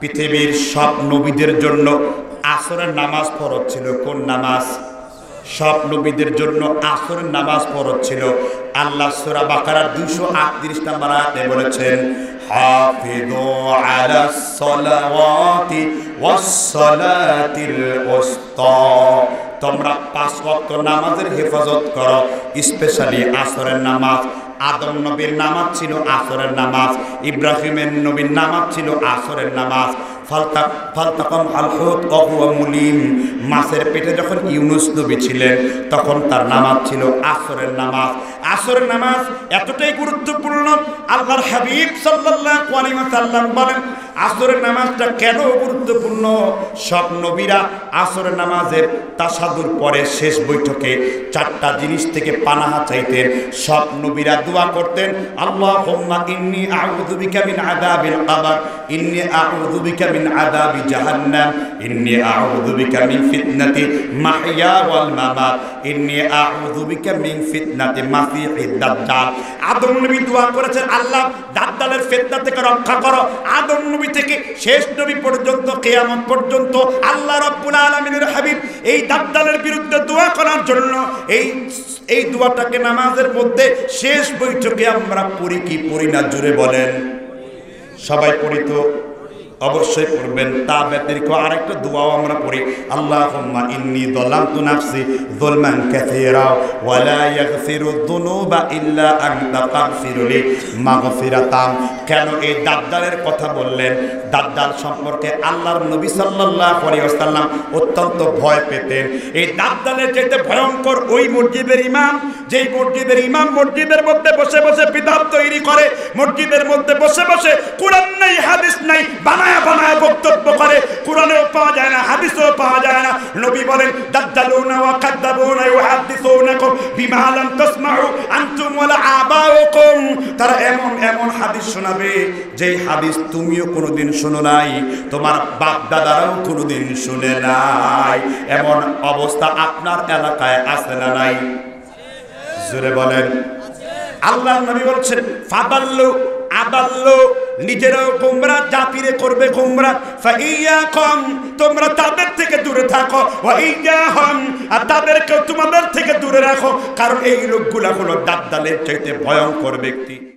পৃথিবীর সব নবীদের জন্য আসরের নামাজ ফরজ ছিল। কোন নামাজ? সব নবীদের জন্য আসরের নামাজ ফরজ ছিল। আল্লাহ সূরা বাকারার 238 নম্বর আয়াতে বলেছেন, হাফিযু আলাস সালাওয়াতি ওয়াস সালাতিল উসতা, তোমরা 5 ওয়াক্ত নামাজের হেফাজত করো, স্পেশালি আসরের নামাজ। আদম নবীর নামাজ ছিল আসরের নামাজ, ইব্রাহিমের নবীর নামাজ ছিল আসরের নামাজ। ফালতাকাম আল হুত ওয়া হুয়া মুলিম, মাছের পেটে যখন ইউনুস নবী ছিলেন তখন তার নামাজ ছিল আসরের নামাজ। আসরের নামাজ এতটাই গুরুত্বপূর্ণ, আল্লাহর হাবিব সাল্লাল্লাহু আলাইহি ওয়াসাল্লাম বলেন আসরের নামাজটা কেন গুরুত্বপূর্ণ। সব নবীরা আসরের নামাজের তাশাহুদ পরে শেষ বৈঠকে 4টা জিনিস থেকে পানাহা চাইতেন। সব নবীরা দোয়া করতেন, আল্লাহুম্মা ইন্নী আউযু বিকা মিন আযাবিল কবর, ইন্নী আউযু বিকা মিন আযাবি জাহান্নাম, ইন্নী আউযু বিকা মিন ফিতনাতি মাহইয়া ওয়াল মামাত, ইন্নী আউযু বিকা মিন ফিতনাতি মাসিহিদ দাজ্জাল। আদম নবী দোয়া করেছেন, আল্লাহ দাজ্জালের ফিতনা থেকে রক্ষা করো। আদম নবী থেকে শেষ নবী পর্যন্ত, কিয়ামত পর্যন্ত আল্লাহ রাব্বুল আলামিনের হাবিব এই দাজ্জালের বিরুদ্ধে দোয়া করার জন্য এই দোয়াটাকে নামাজের মধ্যে শেষ বৈঠকে আমরা পড়ি কি পড়ি না? জুড়ে বলেন। সবাই পড়ি তো? অবশ্যই পড়বেন। তা ব্যতিরিক্ত আরেকটা দোয়াও আমরা পড়ি, আল্লাহুম্মা ইন্নী যালামতু নাফসি যুলমান কাসীরা ওয়া লা ইয়াগফিরুয যুনুবা ইল্লা আনতা ফাগফিরলি মাগফিরাতাম। কেন এই দাজ্জালের কথা বললেন? দাজ্জাল সম্পর্কে আল্লাহর নবী সাল্লাল্লাহু আলাইহি ওয়াসাল্লাম অত্যন্ত ভয় পেতেন। এই দাজ্জালের চাইতে ভয়ঙ্কর ওই মসজিদের ইমাম, যেই মসজিদের ইমাম মসজিদের মধ্যে বসে বসে বিদআত তৈরি করে, মসজিদের মধ্যে বসে বসে কোরআন নাই হাদিস নাই বানায় বক্তব্য করে, কোরআনেও পাওয়া যায় না, হাদিসেও পাওয়া যায় না। নবী বলেন, দাজ্জালুনা ওয়া কাযাবুনা ইউহাদ্দিসুনাকুম বিমা লাম তাসমাউ আনতুম ওয়ালা আবাউকুম, তারা এমন এমন হাদিস শোনাবে যেই হাদিস তুমিও কোনোদিন শোনো নাই, তোমার বাপ দাদারাও কোনোদিন শুনে নাই। এমন অবস্থা আপনার এলাকায় আছে না নাই? জোরে বলেন। আল্লাহ নবী বলছেন, ফাদাল্লু আদাল্লু, নিজেরাও গোমরা, জাতিরে করবে গোমরা। ফাইয়াকুম, তোমরা তাদের থেকে দূরে থাকো, ওয়া ইয়াহুম, আর তাদেরকে তোমাদের থেকে দূরে রাখো, কারণ এই লোকগুলা হলো দাজ্জালের চাইতে ভয়ঙ্কর ব্যক্তি।